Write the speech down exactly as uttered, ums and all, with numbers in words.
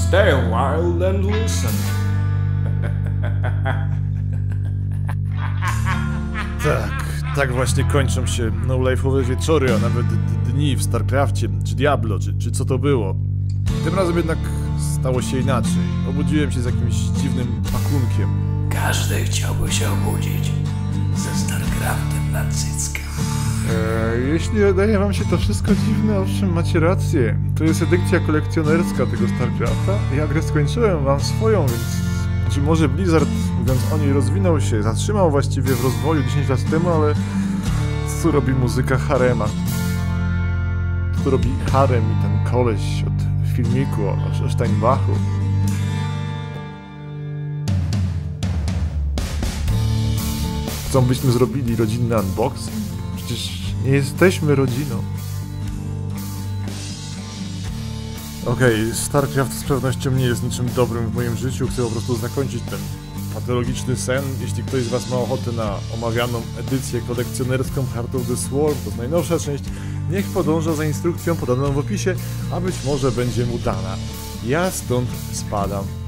Stay a while and listen. Tak, tak właśnie kończą się no-life'owe wieczory, a nawet dni w StarCrafcie, czy Diablo, czy, czy co to było. Tym razem jednak stało się inaczej. Obudziłem się z jakimś dziwnym pakunkiem. Każdy chciałby się obudzić ze StarCraftem na cyckach. Eee, jeśli wydaje wam się to wszystko dziwne, owszem, macie rację. To jest edycja kolekcjonerska tego StarCrafta. Ja grę skończyłem, wam swoją, więc... Czy może Blizzard, mówiąc o niej, rozwinął się, zatrzymał właściwie w rozwoju dziesięć lat temu, ale... Co robi muzyka harema? Co robi harem i ten koleś od filmiku o Steinbachu? Chcą, byśmy zrobili rodzinny unboxing? Przecież nie jesteśmy rodziną. Okej, okay, StarCraft z pewnością nie jest niczym dobrym w moim życiu. Chcę po prostu zakończyć ten patologiczny sen. Jeśli ktoś z was ma ochotę na omawianą edycję kolekcjonerską Heart of the Swarm, to jest najnowsza część, niech podąża za instrukcją podaną w opisie, a być może będzie mu dana. Ja stąd spadam.